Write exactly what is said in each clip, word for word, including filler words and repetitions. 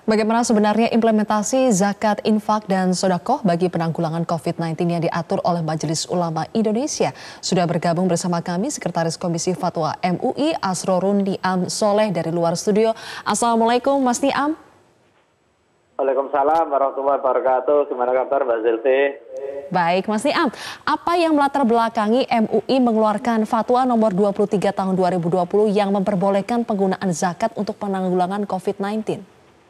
Bagaimana sebenarnya implementasi zakat, infak, dan sodakoh bagi penanggulangan COVID sembilan belas yang diatur oleh Majelis Ulama Indonesia? Sudah bergabung bersama kami Sekretaris Komisi Fatwa M U I Asrorun Niam Soleh dari luar studio. Assalamualaikum Mas Niam. Waalaikumsalam warahmatullahi wabarakatuh. Gimana kabar Mbak Zilvi? Baik Mas Niam, apa yang melatar belakangi M U I mengeluarkan fatwa nomor dua puluh tiga tahun dua ribu dua puluh yang memperbolehkan penggunaan zakat untuk penanggulangan COVID sembilan belas?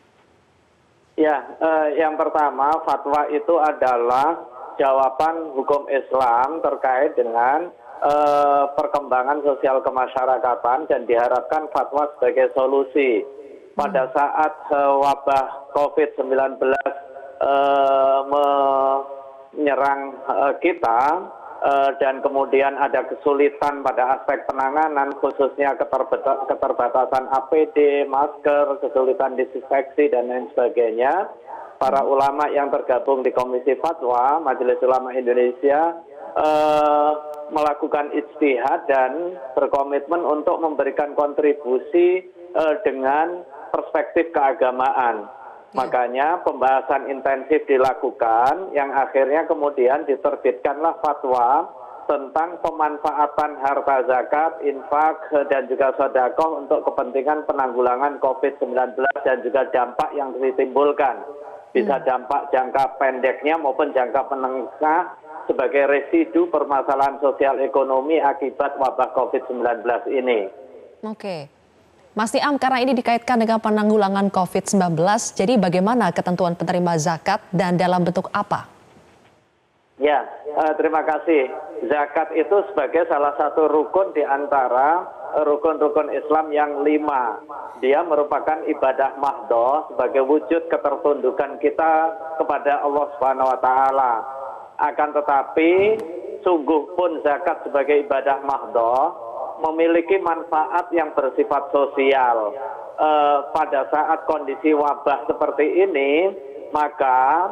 Ya, eh, yang pertama fatwa itu adalah jawaban hukum Islam terkait dengan eh, perkembangan sosial kemasyarakatan dan diharapkan fatwa sebagai solusi pada saat eh, wabah COVID sembilan belas eh, menyerang eh, kita eh, dan kemudian ada kesulitan pada aspek penanganan khususnya keterbata- keterbatasan A P D, masker, kesulitan disinfeksi dan lain sebagainya. Para ulama yang tergabung di Komisi Fatwa Majelis Ulama Indonesia eh, melakukan ijtihad dan berkomitmen untuk memberikan kontribusi eh, dengan perspektif keagamaan. Makanya pembahasan intensif dilakukan yang akhirnya kemudian diterbitkanlah fatwa tentang pemanfaatan harta zakat, infak, dan juga sedekah untuk kepentingan penanggulangan COVID sembilan belas dan juga dampak yang ditimbulkan. Bisa dampak jangka pendeknya maupun jangka menengah sebagai residu permasalahan sosial ekonomi akibat wabah COVID sembilan belas ini. Oke. Mas Niam, karena ini dikaitkan dengan penanggulangan COVID sembilan belas, jadi bagaimana ketentuan penerima zakat dan dalam bentuk apa? Ya, eh, terima kasih. Zakat itu sebagai salah satu rukun di antara rukun-rukun Islam yang lima. Dia merupakan ibadah mahdoh sebagai wujud ketertundukan kita kepada Allah Subhanahu Wa Taala. Akan tetapi, sungguh pun zakat sebagai ibadah mahdoh memiliki manfaat yang bersifat sosial. Eh, pada saat kondisi wabah seperti ini, maka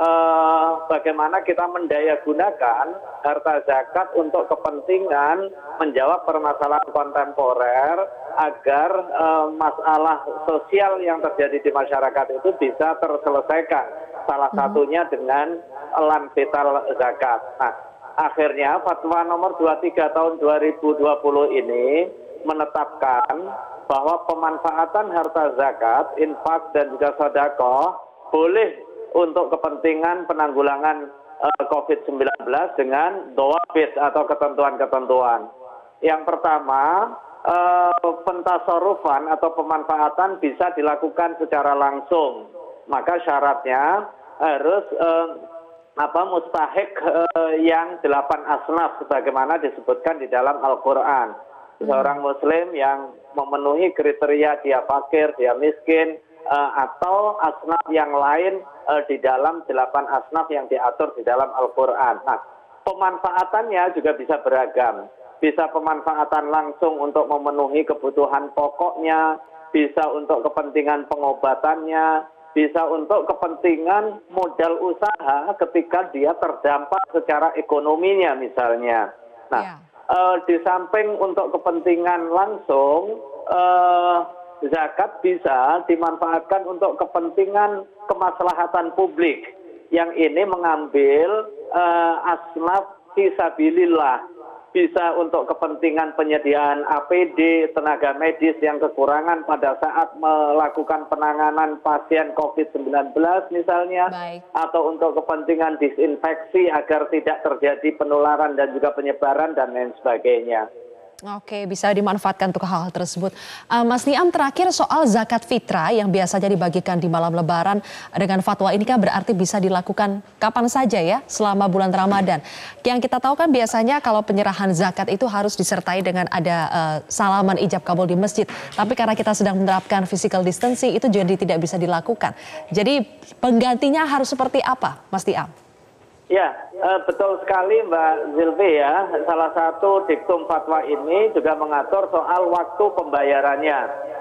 eh, bagaimana kita mendayagunakan harta zakat untuk kepentingan menjawab permasalahan kontemporer agar eh, masalah sosial yang terjadi di masyarakat itu bisa terselesaikan. Salah satunya dengan elan vital zakat. Nah, akhirnya fatwa nomor dua puluh tiga tahun dua ribu dua puluh ini menetapkan bahwa pemanfaatan harta zakat, infak dan juga sedekah boleh untuk kepentingan penanggulangan uh, COVID sembilan belas dengan dhawabit atau ketentuan-ketentuan. Yang pertama, uh, pentasarufan atau pemanfaatan bisa dilakukan secara langsung. Maka syaratnya harus uh, apa mustahik eh, yang delapan asnaf sebagaimana disebutkan di dalam Al-Quran. Seorang muslim yang memenuhi kriteria dia fakir, dia miskin, eh, atau asnaf yang lain eh, di dalam delapan asnaf yang diatur di dalam Al-Quran. Nah, pemanfaatannya juga bisa beragam. Bisa pemanfaatan langsung untuk memenuhi kebutuhan pokoknya, bisa untuk kepentingan pengobatannya, bisa untuk kepentingan modal usaha ketika dia terdampak secara ekonominya misalnya. Nah, yeah. eh, di samping untuk kepentingan langsung, eh, zakat bisa dimanfaatkan untuk kepentingan kemaslahatan publik. Yang ini mengambil eh, asnaf fisabilillah. Bisa untuk kepentingan penyediaan A P D, tenaga medis yang kekurangan pada saat melakukan penanganan pasien COVID sembilan belas misalnya. Baik. Atau untuk kepentingan disinfeksi agar tidak terjadi penularan dan juga penyebaran dan lain sebagainya. Oke, bisa dimanfaatkan untuk hal-hal tersebut. Uh, Mas Niam, terakhir soal zakat fitrah yang biasanya dibagikan di malam Lebaran, dengan fatwa ini kan berarti bisa dilakukan kapan saja ya selama bulan Ramadan. Yang kita tahu kan biasanya kalau penyerahan zakat itu harus disertai dengan ada uh, salaman ijab kabul di masjid. Tapi karena kita sedang menerapkan physical distancing itu jadi tidak bisa dilakukan. Jadi penggantinya harus seperti apa, Mas Niam? Ya, eh, betul sekali Mbak Zilvi ya. Salah satu diktum fatwa ini juga mengatur soal waktu pembayarannya.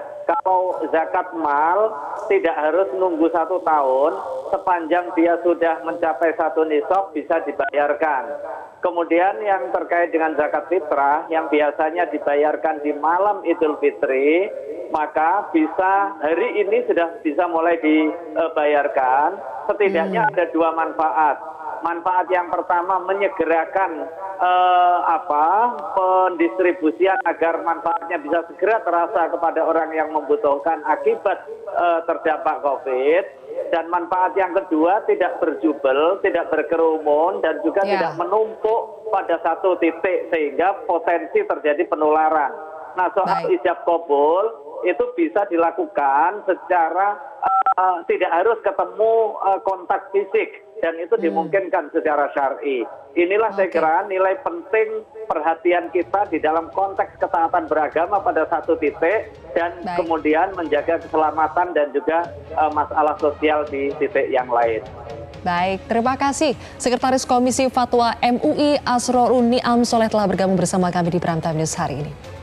Kalau zakat mal tidak harus nunggu satu tahun, sepanjang dia sudah mencapai satu nisab bisa dibayarkan. Kemudian yang terkait dengan zakat fitrah yang biasanya dibayarkan di malam Idul Fitri, maka bisa hari ini sudah bisa mulai dibayarkan. Setidaknya ada dua manfaat. Manfaat yang pertama menyegerakan eh, apa pendistribusian agar manfaatnya bisa segera terasa kepada orang yang membutuhkan akibat eh, terdampak COVID. Dan manfaat yang kedua tidak berjubel, tidak berkerumun, dan juga yeah. tidak menumpuk pada satu titik sehingga potensi terjadi penularan. Nah, soal Baik. ijab kabul itu bisa dilakukan secara uh, tidak harus ketemu uh, kontak fisik, dan itu hmm. dimungkinkan secara syar'i. Inilah okay. saya kira nilai penting perhatian kita di dalam konteks ketaatan beragama pada satu titik, dan Baik. kemudian menjaga keselamatan dan juga uh, masalah sosial di titik yang lain. Baik, terima kasih. Sekretaris Komisi Fatwa M U I Asrorun Niam Soleh telah bergabung bersama kami di Prime Time News hari ini.